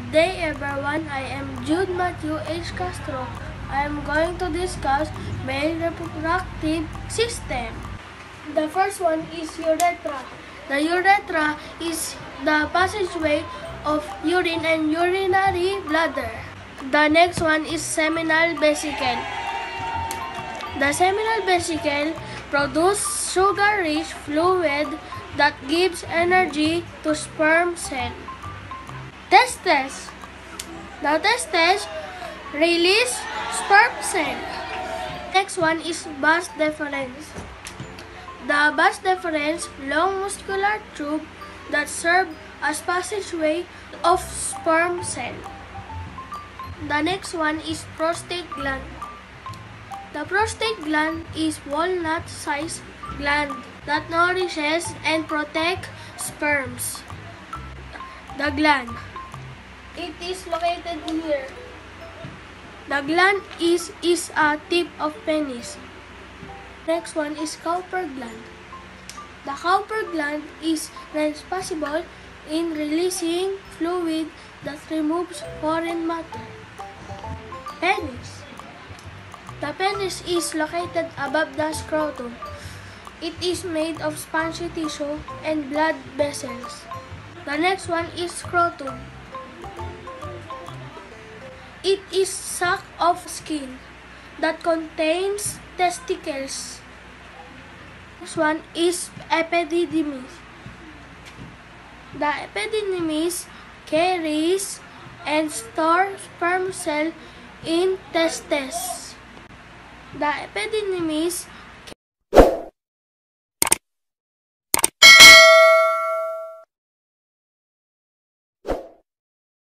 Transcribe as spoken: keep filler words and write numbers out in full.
Good day everyone, I am Jude Matthew H. Castro. I am going to discuss male reproductive system. The first one is urethra. The urethra is the passageway of urine and urinary bladder. The next one is seminal vesicle. The seminal vesicle produces sugar-rich fluid that gives energy to sperm cell. Testes. The testes release sperm cell. Next one is vas deferens. The vas deferens, long muscular tube that serves as passageway of sperm cell. The next one is prostate gland. The prostate gland is walnut-sized gland that nourishes and protects sperms. The gland. It is located here. The gland is, is a tip of penis. Next one is Cowper gland. The Cowper gland is responsible in releasing fluid that removes foreign matter. Penis. The penis is located above the scrotum. It is made of spongy tissue and blood vessels. The next one is scrotum. It is sac of skin that contains testicles. Next one is epididymis. The epididymis carries and stores sperm cell in testes. The epididymis